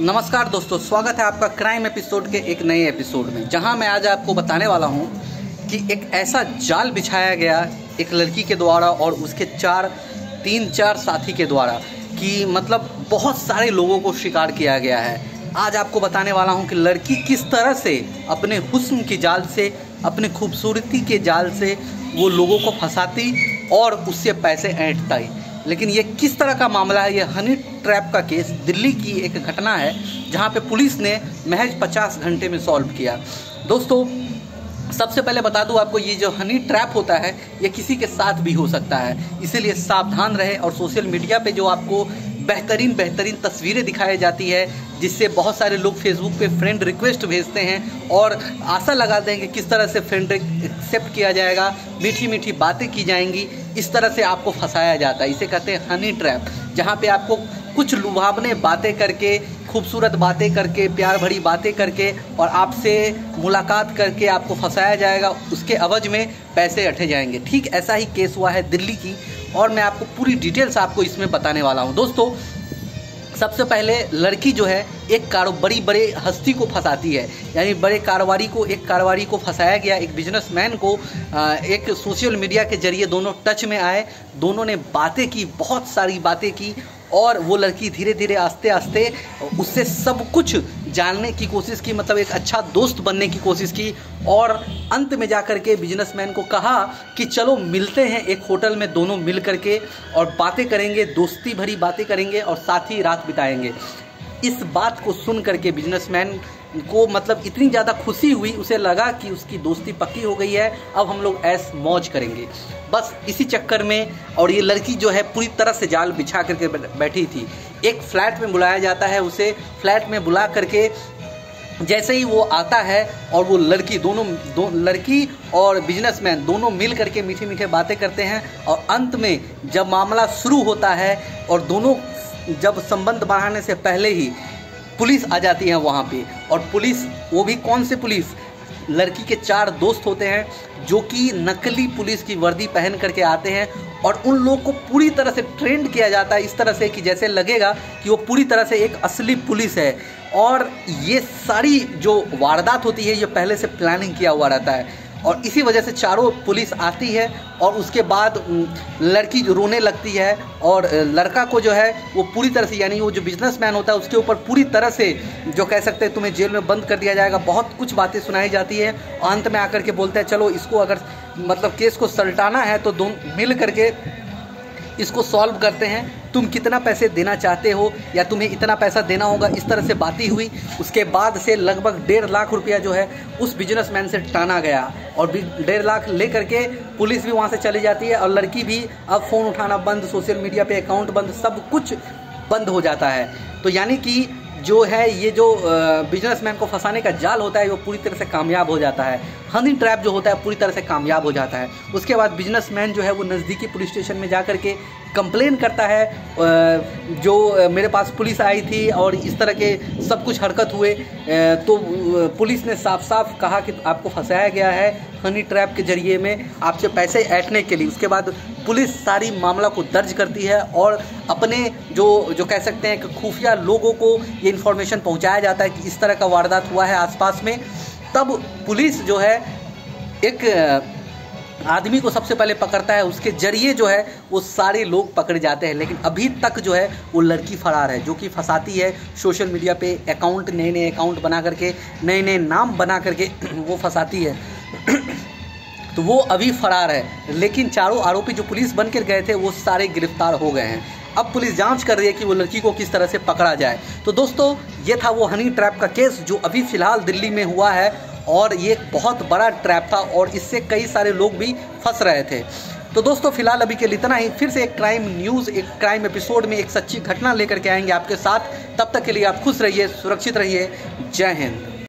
नमस्कार दोस्तों, स्वागत है आपका क्राइम एपिसोड के एक नए एपिसोड में, जहां मैं आज आपको बताने वाला हूं कि एक ऐसा जाल बिछाया गया एक लड़की के द्वारा और उसके तीन चार साथी के द्वारा कि मतलब बहुत सारे लोगों को शिकार किया गया है। आज आपको बताने वाला हूं कि लड़की किस तरह से अपने हुस्न की जाल से, अपने खूबसूरती के जाल से वो लोगों को फंसाती और उससे पैसे ऐंठती। लेकिन ये किस तरह का मामला है? ये हनी ट्रैप का केस दिल्ली की एक घटना है जहाँ पे पुलिस ने महज 50 घंटे में सॉल्व किया। दोस्तों, सबसे पहले बता दूं आपको, ये जो हनी ट्रैप होता है ये किसी के साथ भी हो सकता है, इसीलिए सावधान रहे। और सोशल मीडिया पे जो आपको बेहतरीन तस्वीरें दिखाई जाती है, जिससे बहुत सारे लोग फेसबुक पे फ्रेंड रिक्वेस्ट भेजते हैं और आशा लगाते हैं कि किस तरह से फ्रेंड एक्सेप्ट किया जाएगा, मीठी मीठी बातें की जाएंगी, इस तरह से आपको फंसाया जाता है। इसे कहते हैं हनी ट्रैप, जहाँ पे आपको कुछ लुभावने बातें करके, खूबसूरत बातें करके, प्यार भरी बातें करके और आपसे मुलाकात करके आपको फंसाया जाएगा, उसके एवज में पैसे ऐंठे जाएंगे। ठीक ऐसा ही केस हुआ है दिल्ली की और मैं आपको पूरी डिटेल्स आपको इसमें बताने वाला हूँ। दोस्तों, सबसे पहले लड़की जो है एक बड़े हस्ती को फंसाती है, यानी एक कारोबारी को फंसाया गया, एक बिजनेसमैन को। एक सोशल मीडिया के जरिए दोनों टच में आए, दोनों ने बातें की, बहुत सारी बातें की और वो लड़की धीरे धीरे आस्ते आस्ते उससे सब कुछ जानने की कोशिश की, मतलब एक अच्छा दोस्त बनने की कोशिश की। और अंत में जाकर के बिजनेसमैन को कहा कि चलो मिलते हैं एक होटल में, दोनों मिल करके और बातें करेंगे, दोस्ती भरी बातें करेंगे और साथ ही रात बिताएंगे। इस बात को सुन करके बिजनेसमैन को मतलब इतनी ज़्यादा खुशी हुई, उसे लगा कि उसकी दोस्ती पक्की हो गई है, अब हम लोग ऐश मौज करेंगे। बस इसी चक्कर में, और ये लड़की जो है पूरी तरह से जाल बिछा करके बैठी थी। एक फ्लैट में बुलाया जाता है उसे, फ्लैट में बुला करके जैसे ही वो आता है और वो लड़की लड़की और बिजनेसमैन दोनों मिल करके मीठी मीठी बातें करते हैं और अंत में जब मामला शुरू होता है और दोनों जब संबंध बढ़ाने से पहले ही पुलिस आ जाती है वहाँ पे। और पुलिस, वो भी कौन से पुलिस, लड़की के 4 दोस्त होते हैं जो कि नकली पुलिस की वर्दी पहन करके आते हैं और उन लोगों को पूरी तरह से ट्रेंड किया जाता है इस तरह से कि जैसे लगेगा कि वो पूरी तरह से एक असली पुलिस है। और ये सारी जो वारदात होती है ये पहले से प्लानिंग किया हुआ रहता है और इसी वजह से चारों पुलिस आती है और उसके बाद लड़की जो रोने लगती है और लड़का को जो है वो पूरी तरह से, यानी वो जो बिजनेसमैन होता है उसके ऊपर पूरी तरह से जो कह सकते हैं तुम्हें जेल में बंद कर दिया जाएगा, बहुत कुछ बातें सुनाई जाती है। अंत में आकर के बोलते हैं चलो इसको अगर मतलब केस को सलटाना है तो दोनों मिल करके इसको सॉल्व करते हैं, तुम कितना पैसे देना चाहते हो या तुम्हें इतना पैसा देना होगा। इस तरह से बातें हुई। उसके बाद से लगभग 1.5 लाख रुपया जो है उस बिजनेसमैन से टाना गया और 1.5 लाख ले करके पुलिस भी वहाँ से चली जाती है और लड़की भी अब फ़ोन उठाना बंद, सोशल मीडिया पे अकाउंट बंद, सब कुछ बंद हो जाता है। तो यानी कि जो है ये जो बिजनेसमैन को फंसाने का जाल होता है वो पूरी तरह से कामयाब हो जाता है। हनी ट्रैप जो होता है पूरी तरह से कामयाब हो जाता है। उसके बाद बिजनेसमैन जो है वो नज़दीकी पुलिस स्टेशन में जा कर के कंप्लेन करता है, जो मेरे पास पुलिस आई थी और इस तरह के सब कुछ हरकत हुए। तो पुलिस ने साफ साफ कहा कि आपको फंसाया गया है हनी ट्रैप के जरिए में, आपसे पैसे ऐंठने के लिए। उसके बाद पुलिस सारी मामला को दर्ज करती है और अपने जो कह सकते हैं कि खुफिया लोगों को ये इन्फॉर्मेशन पहुंचाया जाता है कि इस तरह का वारदात हुआ है आसपास में। तब पुलिस जो है एक आदमी को सबसे पहले पकड़ता है, उसके जरिए जो है वो सारे लोग पकड़े जाते हैं। लेकिन अभी तक जो है वो लड़की फरार है, जो कि फंसाती है सोशल मीडिया पे अकाउंट, नए अकाउंट बना करके, नए नाम बना करके वो फंसाती है। तो वो अभी फरार है, लेकिन चारों आरोपी जो पुलिस बन कर गए थे वो सारे गिरफ्तार हो गए हैं। अब पुलिस जांच कर रही है कि वो लड़की को किस तरह से पकड़ा जाए। तो दोस्तों, ये था वो हनी ट्रैप का केस जो अभी फ़िलहाल दिल्ली में हुआ है और ये एक बहुत बड़ा ट्रैप था और इससे कई सारे लोग भी फंस रहे थे। तो दोस्तों, फिलहाल अभी के लिए इतना ही। फिर से एक क्राइम न्यूज़, एक क्राइम एपिसोड में एक सच्ची घटना लेकर के आएंगे आपके साथ। तब तक के लिए आप खुश रहिए, सुरक्षित रहिए। जय हिंद।